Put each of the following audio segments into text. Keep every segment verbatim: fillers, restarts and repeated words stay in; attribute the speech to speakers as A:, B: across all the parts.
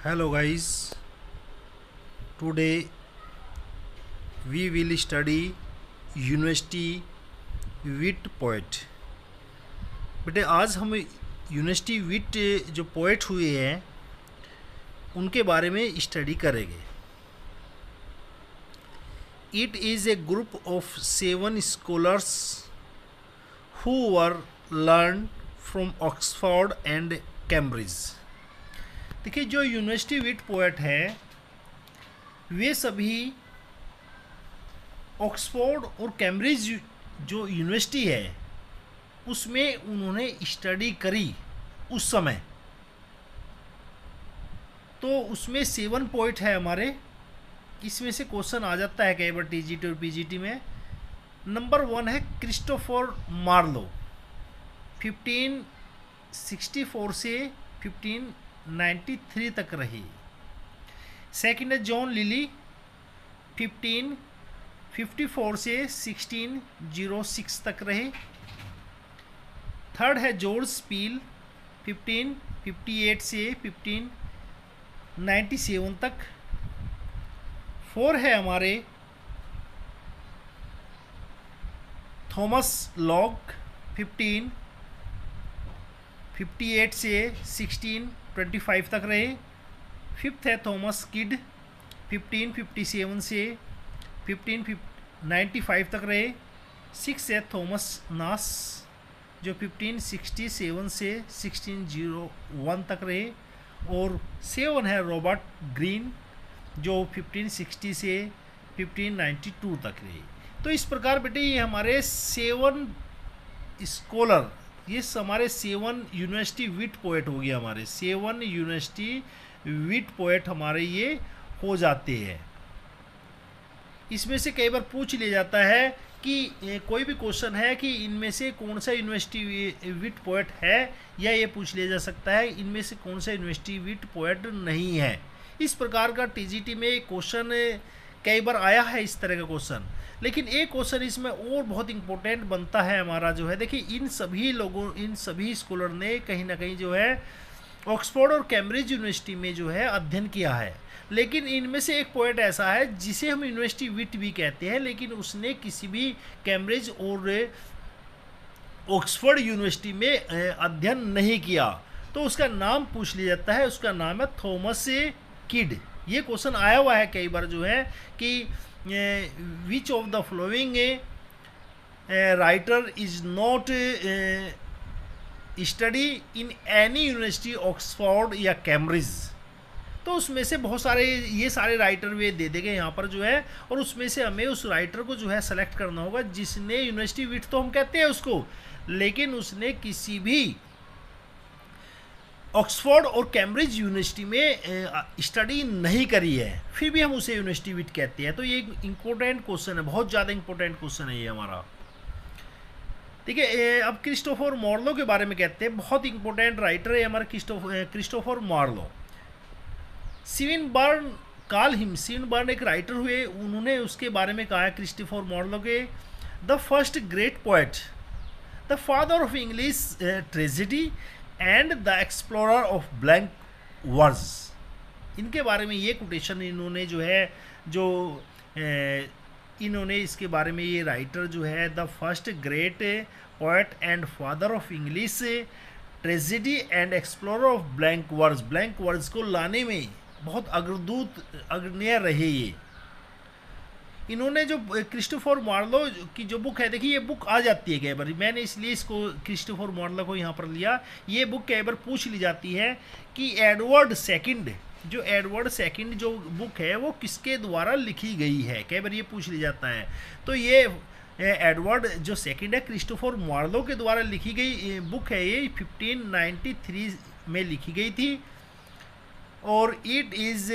A: Hello guys, today we will study university wit poet. बेटे आज हम यूनिवर्सिटी विट जो पोएट हुए हैं उनके बारे में स्टडी करेंगे। It is a group of seven scholars who were learn from Oxford and Cambridge. देखिए, जो यूनिवर्सिटी विट पोएट है वे सभी ऑक्सफोर्ड और कैम्ब्रिज जो यूनिवर्सिटी है उसमें उन्होंने स्टडी करी उस समय। तो उसमें सेवन पोएट है हमारे। इसमें से क्वेश्चन आ जाता है कई बार टीजीटी और पीजीटी में। नंबर वन है Christopher Marlowe, fifteen sixty four से फिफ्टीन नाइन्टी थ्री तक रही। सेकंड है John Lyly, fifteen fifty four से सिक्सटीन ओ सिक्स तक रहे। थर्ड है George Peele, fifteen fifty eight से फिफ्टीन नाइन्टी सेवन तक। फोर है हमारे थॉमस लॉग, फिफ्टीन फिफ्टी एट से सिक्सटीन ट्वेंटी फाइव तक रहे। फिफ्थ है Thomas Kyd, fifteen fifty seven से फिफ्टीन नाइन्टी फाइव तक रहे। सिक्स है थॉमस नास जो फिफ्टीन सिक्सटी सेवन से सिक्सटीन ओ वन तक रहे। और सेवन है रॉबर्ट ग्रीन जो फिफ्टीन सिक्सटी से फिफ्टीन नाइन्टी टू तक रहे। तो इस प्रकार बेटे ये हमारे सेवन स्कॉलर, ये हमारे सेवन यूनिवर्सिटी विट पोएट हो गया। हमारे सेवन यूनिवर्सिटी विट पोएट हमारे ये हो जाते हैं। इसमें से कई बार पूछ लिया जाता है कि कोई भी क्वेश्चन है कि इनमें से कौन सा यूनिवर्सिटी विट पोएट है, या ये पूछ लिया जा सकता है इनमें से कौन सा यूनिवर्सिटी विट पोएट नहीं है। इस प्रकार का टीजीटी में क्वेश्चन कई बार आया है इस तरह का क्वेश्चन। लेकिन एक क्वेश्चन इसमें और बहुत इंपॉर्टेंट बनता है हमारा जो है, देखिए इन सभी लोगों इन सभी स्कॉलर ने कहीं ना कहीं जो है ऑक्सफोर्ड और कैम्ब्रिज यूनिवर्सिटी में जो है अध्ययन किया है। लेकिन इनमें से एक पोएट ऐसा है जिसे हम यूनिवर्सिटी विट भी कहते हैं, लेकिन उसने किसी भी कैम्ब्रिज और ऑक्सफोर्ड यूनिवर्सिटी में अध्ययन नहीं किया। तो उसका नाम पूछ लिया जाता है, उसका नाम है थॉमस किड। ये क्वेश्चन आया हुआ है कई बार जो है कि which of the following writer is not study in any university Oxford या कैम्ब्रिज। तो उसमें से बहुत सारे ये सारे राइटर वे दे देंगे यहाँ पर जो है, और उसमें से हमें उस राइटर को जो है सेलेक्ट करना होगा जिसने यूनिवर्सिटी विट तो हम कहते हैं उसको, लेकिन उसने किसी भी ऑक्सफोर्ड और कैम्ब्रिज यूनिवर्सिटी में स्टडी नहीं करी है, फिर भी हम उसे यूनिवर्सिटी विट कहते हैं। तो ये एक इंपॉर्टेंट क्वेश्चन है, बहुत ज़्यादा इंपॉर्टेंट क्वेश्चन है ये हमारा। ठीक है, अब क्रिस्टोफर मार्लो के बारे में कहते हैं। बहुत इंपॉर्टेंट राइटर है हमारा Christopher Christopher Marlowe. Swinburne call him, Swinburne एक राइटर हुए, उन्होंने उसके बारे में कहा है क्रिस्टोफर मार्लो के, the first great poet, the father of English tragedy and the explorer of blank words. इनके बारे में ये कोटेशन इन्होंने जो है जो ए, इन्होंने इसके बारे में ये राइटर जो है the first great poet and father of English tragedy and explorer of blank words, blank words को लाने में बहुत अग्रदूत अग्रणी रहे ये। इन्होंने जो क्रिस्टोफर मार्लो की जो बुक है, देखिए ये बुक आ जाती है कई बार, मैंने इसलिए इसको क्रिस्टोफर मार्लो को यहाँ पर लिया। ये बुक कई बार पूछ ली जाती है कि एडवर्ड सेकंड, जो एडवर्ड सेकंड जो बुक है वो किसके द्वारा लिखी गई है, कई बार ये पूछ लिया जाता है। तो ये एडवर्ड जो सेकंड है क्रिस्टोफर मार्लो के द्वारा लिखी गई बुक है, ये फिफ्टीन नाइन्टी थ्री में लिखी गई थी। और it is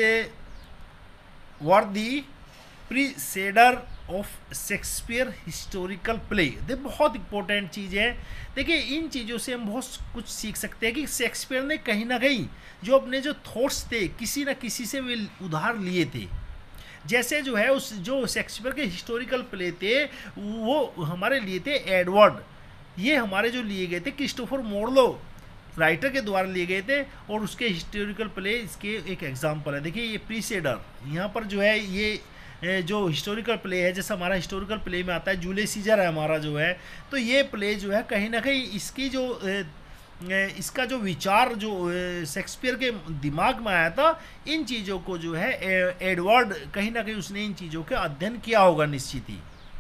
A: worthy preceder of Shakespeare historical play. ये बहुत इंपॉर्टेंट चीज़ है। देखिए इन चीज़ों से हम बहुत कुछ सीख सकते हैं कि शेक्सपियर ने कहीं ना कहीं जो अपने जो थॉट्स थे किसी न किसी से वे उधार लिए थे। जैसे जो है उस जो शेक्सपियर के हिस्टोरिकल प्ले थे वो हमारे लिए थे एडवर्ड, ये हमारे जो लिए गए थे क्रिस्टोफर मार्लो राइटर के द्वारा लिए गए थे और उसके हिस्टोरिकल प्ले इसके एक एग्जाम्पल है। देखिए ये प्रीसेडर, यहाँ पर जो है ये जो हिस्टोरिकल प्ले है, जैसे हमारा हिस्टोरिकल प्ले में आता है जूलियस सीजर है हमारा जो है, तो ये प्ले जो है कहीं ना कहीं इसकी जो इसका जो विचार जो शेक्सपियर के दिमाग में आया था, इन चीज़ों को जो है एडवर्ड कहीं ना कहीं उसने इन चीज़ों का अध्ययन किया होगा निश्चित ही।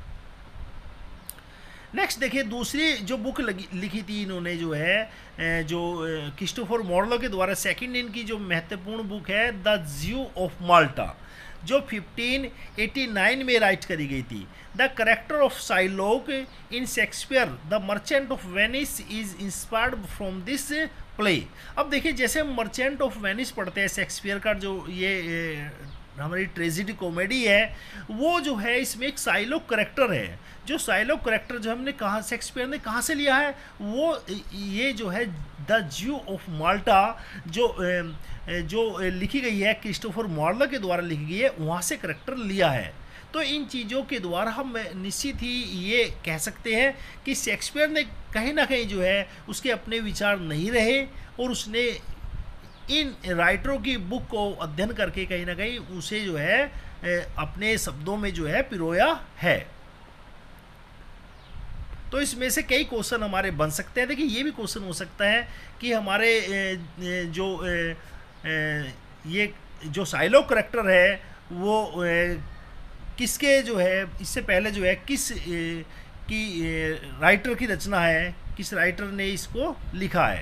A: नेक्स्ट देखिए दूसरी जो बुक लिखी थी इन्होंने जो है जो क्रिस्टोफर मार्लो के द्वारा, सेकंड इनकी जो महत्वपूर्ण बुक है द ज्यू ऑफ माल्टा, जो फिफ्टीन एटी नाइन में राइट करी गई थी। The character of Shylock in Shakespeare the merchant of Venice is inspired from this play. अब देखिए जैसे हम मर्चेंट ऑफ वेनिस पढ़ते हैं शेक्सपियर का जो ये हमारी ट्रेजिडी कॉमेडी है, वो जो है इसमें एक साइलोक करेक्टर है। जो साइलोक करेक्टर जो हमने कहा शेक्सपियर ने कहाँ से लिया है, वो ये जो है द ज्यू ऑफ माल्टा जो जो लिखी गई है क्रिस्टोफर मार्लो के द्वारा लिखी गई है, वहाँ से करेक्टर लिया है। तो इन चीज़ों के द्वारा हम निश्चित ही ये कह सकते हैं कि शेक्सपियर ने कहीं ना कहीं जो है उसके अपने विचार नहीं रहे और उसने इन राइटरों की बुक को अध्ययन करके कहीं ना कहीं उसे जो है अपने शब्दों में जो है पिरोया है। तो इसमें से कई क्वेश्चन हमारे बन सकते हैं। देखिए ये भी क्वेश्चन हो सकता है कि हमारे जो ये जो साइलोक करेक्टर है वो किसके जो है इससे पहले जो है किस की राइटर की रचना है, किस राइटर ने इसको लिखा है।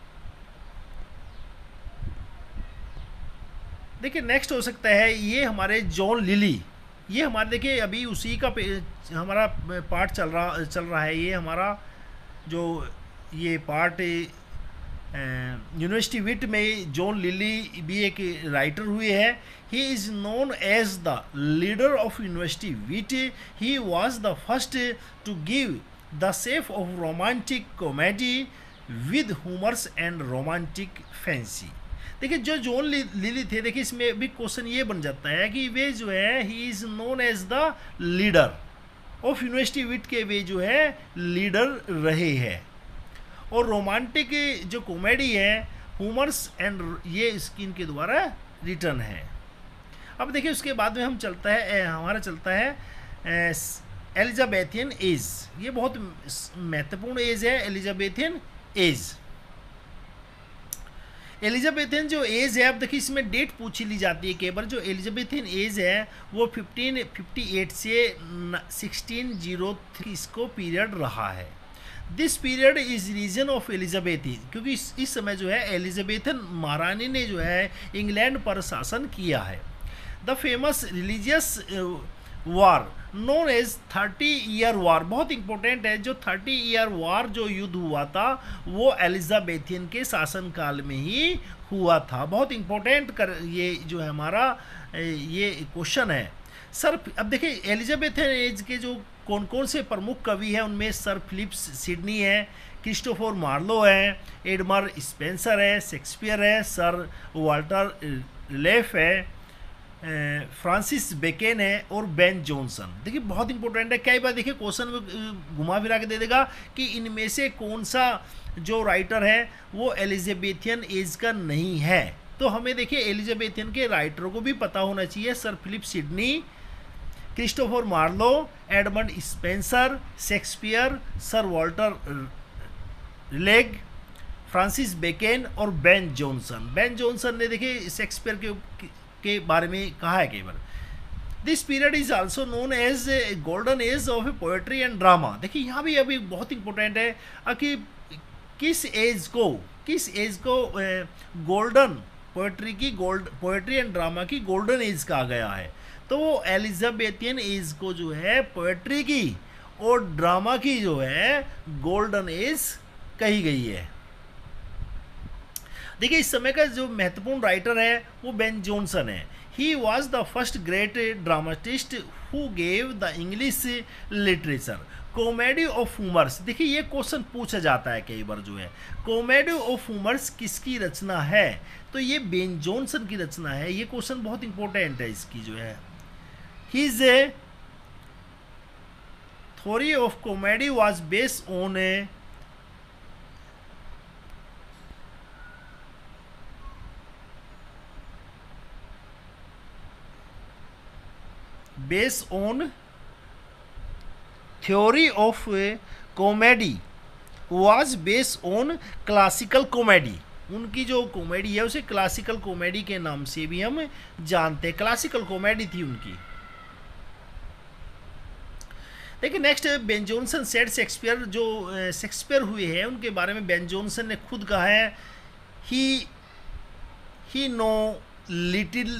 A: देखिए नेक्स्ट हो सकता है ये हमारे जॉन लिली, ये हमारे देखिए अभी उसी का हमारा पार्ट चल रहा चल रहा है। ये हमारा जो ये पार्ट यूनिवर्सिटी विट में जॉन लिली भी एक राइटर हुए हैं। He is known as the leader of university wit. He was the first to give the shape of romantic comedy with humours and romantic fancy. देखिए जो जॉन लिली थे, देखिए इसमें भी क्वेश्चन ये बन जाता है कि वे जो है he is known as the leader of university wit के वे जो है लीडर रहे हैं। और रोमांटिक जो कॉमेडी है ह्यूमर्स एंड ये स्किन के द्वारा रिटर्न है। अब देखिए उसके बाद में हम चलता है हमारा चलता है एलिजाबेथियन एज। ये बहुत महत्वपूर्ण एज है एलिजाबेथियन एज। एलिजाबेथियन जो एज है, अब देखिए इसमें डेट पूछी ली जाती है केवल। जो एलिजाबेथियन एज है वो फिफ्टीन फिफ्टी एट से सिक्सटीन जीरो थ्री इसको पीरियड रहा है। This period is reign of Elizabeth, क्योंकि इस, इस समय जो है एलिजाबेथन महारानी ने जो है इंग्लैंड पर शासन किया है। The famous religious war known as thirty year war, बहुत इंपॉर्टेंट है। जो थर्टी ईयर वार जो युद्ध हुआ था वो एलिजाबेथियन के शासनकाल में ही हुआ था। बहुत इंपॉर्टेंट कर ये जो है हमारा ये क्वेश्चन है सर। अब देखिए एलिजाबेथियन एज के जो कौन कौन से प्रमुख कवि हैं, उनमें सर फिलिप्स सिडनी है, क्रिस्टोफर मार्लो है, एडमर स्पेंसर है, शेक्सपियर है, सर वाल्टर लेफ है, फ्रांसिस बेकेन है और बेन जॉनसन। देखिए बहुत इंपॉर्टेंट है। कई बार देखिए क्वेश्चन में घुमा फिरा के दे देगा कि इनमें से कौन सा जो राइटर है वो एलिजाबेथियन एज का नहीं है। तो हमें देखिए एलिजाबेथियन के राइटरों को भी पता होना चाहिए। Sir Philip Sidney, Christopher Marlowe, Edmund Spenser, Shakespeare, sir Walter लेग, फ्रांसिस बेकेन और बेन जॉनसन। बेन जॉनसन ने देखिए शेक्सपियर के के बारे में कहा है केवल। This period is also known as a golden age of poetry and drama. देखिए यहाँ भी अभी बहुत इंपॉर्टेंट है कि किस एज को किस एज को गोल्डन पोएट्री की गोल्ड पोएट्री एंड ड्रामा की गोल्डन एज कहा गया है। तो वो एलिजाबेथियन एज को जो है पोएट्री की और ड्रामा की जो है गोल्डन एज कही गई है। देखिए इस समय का जो महत्वपूर्ण राइटर है वो बेन जॉनसन है। He was the first great dramatist who gave the English literature comedy of humours. देखिए ये क्वेश्चन पूछा जाता है कई बार जो है कॉमेडी ऑफ ह्यूमर्स किसकी रचना है, तो ये बेन जॉनसन की रचना है। ये क्वेश्चन बहुत इंपॉर्टेंट है इसकी जो है। His theory of comedy was based on a based on theory of comedy was based on classical comedy. उनकी जो कॉमेडी है उसे क्लासिकल कॉमेडी के नाम से भी हम जानते हैं, क्लासिकल कॉमेडी थी उनकी। देखिए next, Ben Jonson said Shakespeare, जो शेक्सपियर हुए हैं उनके बारे में बेन जॉनसन ने खुद कहा है, he he know little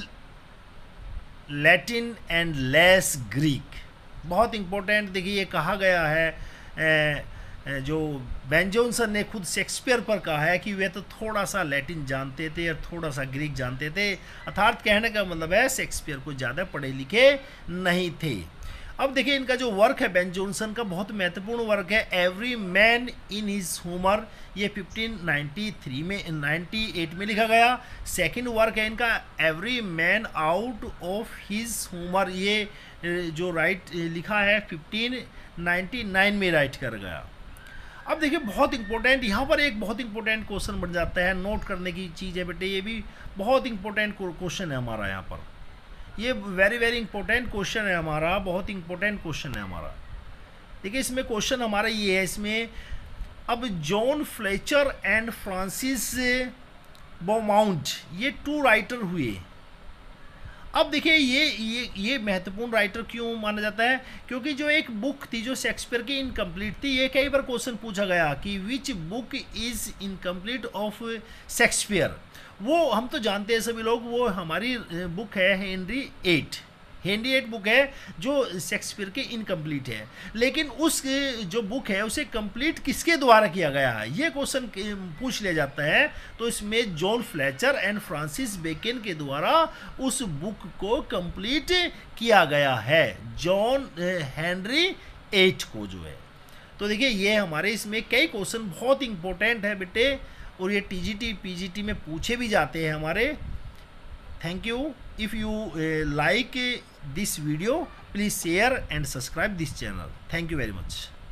A: Latin and less Greek. बहुत इंपॉर्टेंट, देखिए ये कहा गया है, ए, जो बेन जॉनसन ने खुद शेक्सपियर पर कहा है कि वे तो थोड़ा सा लैटिन जानते थे और थोड़ा सा ग्रीक जानते थे, अर्थात कहने का मतलब है शेक्सपियर को ज़्यादा पढ़े लिखे नहीं थे। अब देखिए इनका जो वर्क है बेन जॉनसन का, बहुत महत्वपूर्ण वर्क है, every man in his humour, ये फिफ्टीन नाइंटी थ्री में नाइंटी एट में लिखा गया। सेकंड वर्क है इनका every man out of his humour, ये जो राइट लिखा है फिफ्टीन नाइंटी नाइन में राइट कर गया। अब देखिए बहुत इंपॉर्टेंट, यहाँ पर एक बहुत इंपॉर्टेंट क्वेश्चन बन जाता है, नोट करने की चीज़ है बेटे, ये भी बहुत इंपॉर्टेंट क्वेश्चन है हमारा यहाँ पर, ये वेरी वेरी इंपॉर्टेंट क्वेश्चन है हमारा, बहुत इंपॉर्टेंट क्वेश्चन है हमारा। देखिए इसमें क्वेश्चन हमारा ये है इसमें, अब John Fletcher and Francis Beaumont ये टू राइटर हुए। अब देखिए ये ये ये महत्वपूर्ण राइटर क्यों माना जाता है, क्योंकि जो एक बुक थी जो शेक्सपियर की इनकम्प्लीट थी, ये कई बार क्वेश्चन पूछा गया कि which book is incomplete of Shakespeare. वो हम तो जानते हैं सभी लोग, वो हमारी बुक है Henry eight, Henry eight book है जो शेक्सपियर के इनकम्प्लीट है, लेकिन उस जो बुक है उसे कंप्लीट किसके द्वारा किया गया है, ये क्वेश्चन पूछ लिया जाता है। तो इसमें John Fletcher and Francis Bacon के द्वारा उस बुक को कंप्लीट किया गया है, जॉन हेनरी एट को जो है। तो देखिए ये हमारे इसमें कई क्वेश्चन बहुत इंपॉर्टेंट है बेटे, और ये टीजीटी पीजीटी में पूछे भी जाते हैं हमारे। Thank you. If you like this video, please share and subscribe this channel. Thank you very much.